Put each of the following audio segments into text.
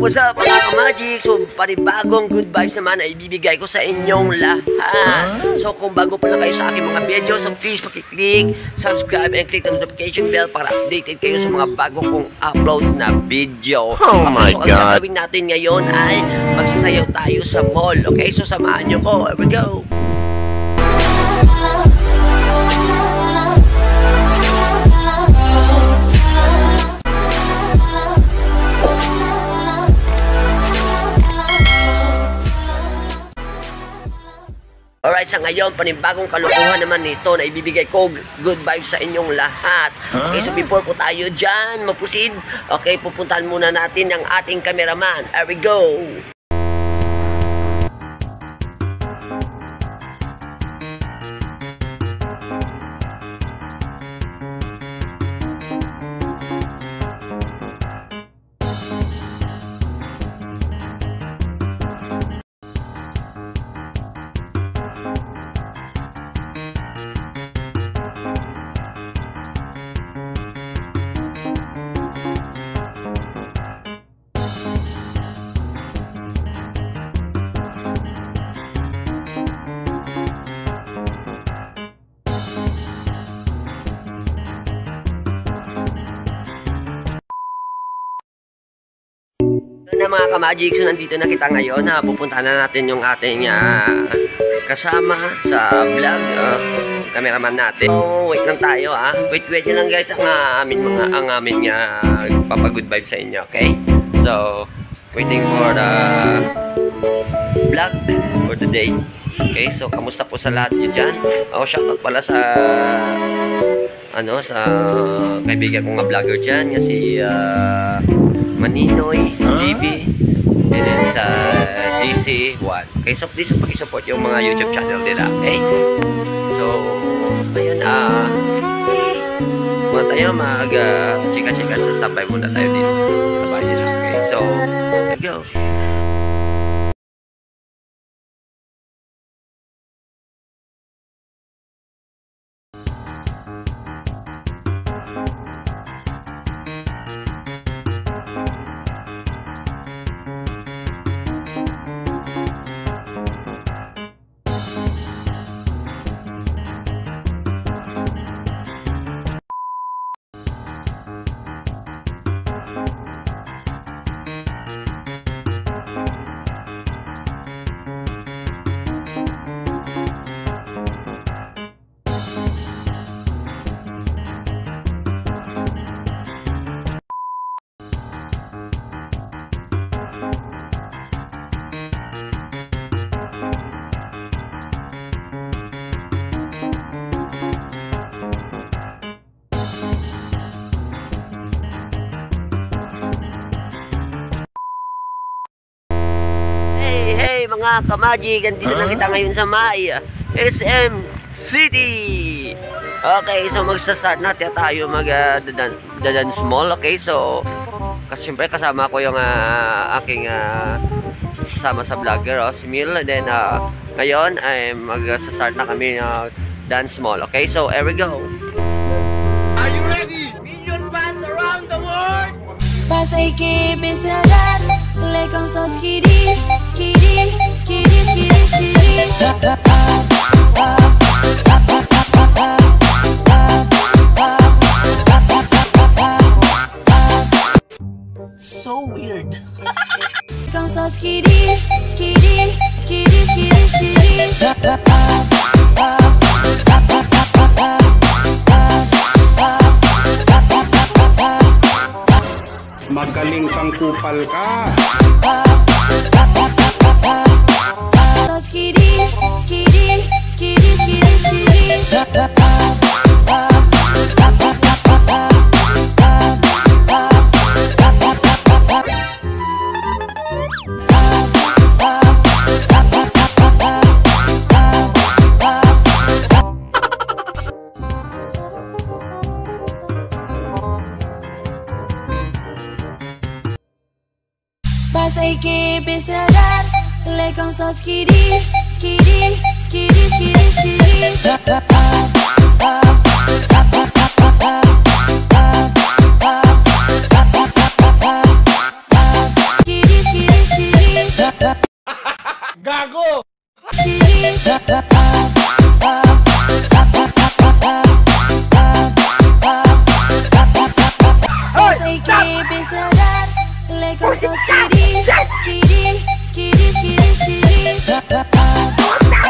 What's up mga ka-magic? So, panibagong good vibes naman ay ibibigay ko sa inyong lahat. So, kung bago pa lang kayo sa aking mga video, so please pakiclick, subscribe, and click the notification bell para updated kayo sa mga bago kong upload na video. Oh my God! So, ang God! gagawin natin ngayon ay magsasayaw tayo sa mall. Okay? So, samahan nyo ko. Here we go! Alright, sa ngayon, panibagong kalukuhan naman nito na ibibigay ko good vibes sa inyong lahat. Okay, so before po tayo dyan, mapusid, okay, pupuntahan muna natin ang ating cameraman. Here we go! Na mga ka-magic, so nandito na kita ngayon na pupuntahan na natin yung ating kasama sa vlog, cameraman natin. So, wait lang tayo wait lang guys ang aming papagood vibe sa inyo, okay? So, waiting for the vlog for today. Okay, so kamusta po sa lahat nyo dyan? Shoutout pala sa sa kaibigan kong vlogger dyan, nga si Maninoy, GB, and then sa GC1. Okay, so please pakisupport yung mga YouTube channel nila, okay? So, ayun, muna tayo chika-chika sa standby muna tayo dito sa bahay nila, okay? So, let's go! Hey mga ka-magic, andito na kita ngayon sa may SM City. Okay, so magsa-start na tayo mag-dance mall. Okay, so kasi siyempre kasama ko yung aking kasama sa vlogger, si Mil. And then ngayon ay magsa-start na kami dance mall. Okay, so here we go. Are you ready? Million fans around the world. Pasay que pesadar, le con so skiddy, skiddy, skiddy, skiddy, skiddy. So weird. Con so skiddy, skiddy, skiddy, skiddy, skiddy. Magaling kang kupal ka. So skiddy, skiddy, skiddy, skiddy, skiddy. Pasay que pesadar, le con so skiddy, skiddy, skiddy, skiddy, skiddy. Skiddy. Gago! Say que besarán, le gozo skiri, skiri, skiri, skiri, skiri.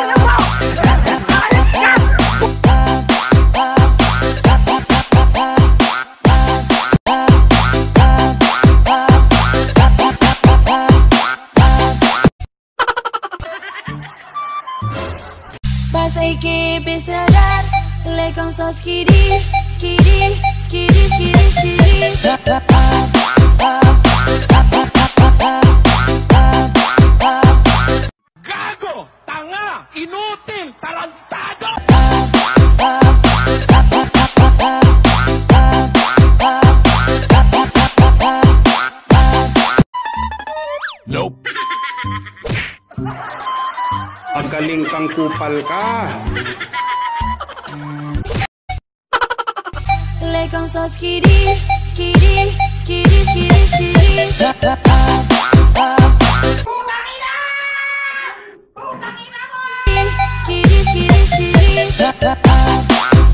Say que besarán, le gozo skiri, skiri, skiri, skiri, skiri. Gago! Tanga! Inutil! Talantado! Nope. Magaling kang kupal ka. Le gozo skiri, skiri, skiri, skiri, skiri. Skiri, skiri, skiri.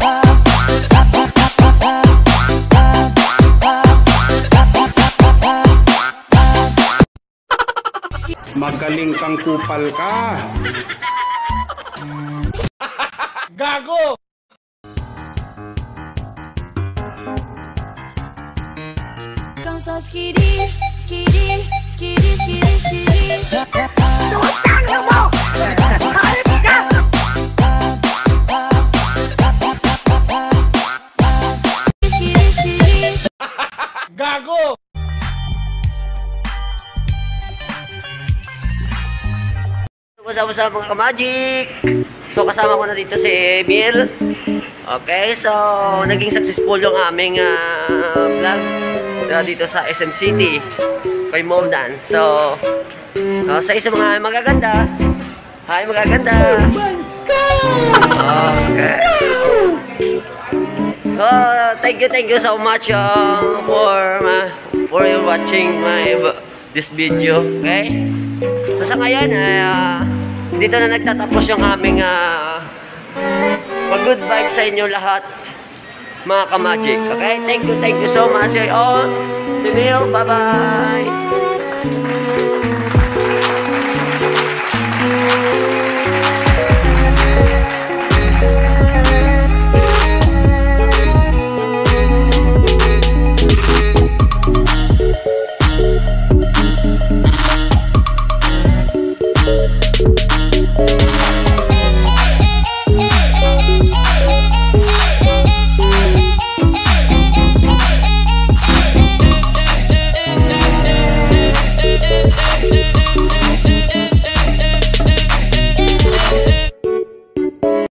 Magaling kang kupal ka. Gago! Gozo skiri, skiri, skiri, skiri, skiri. Skiri, skiri. Gago! What's up mga ka-magic? So kasama ko na dito si Emil. Okay, so naging successful yung aming vlog dito sa SM City kay Moldan. So sa isa mga magaganda. Hi magaganda. Oh my God! Okay. So thank you so much for you watching this video. Okay? So sa ngayon dito na nagtatapos yung aming good vibes sa inyo lahat mga ka-magic. Okay? Thank you so much all. See you. Bye-bye.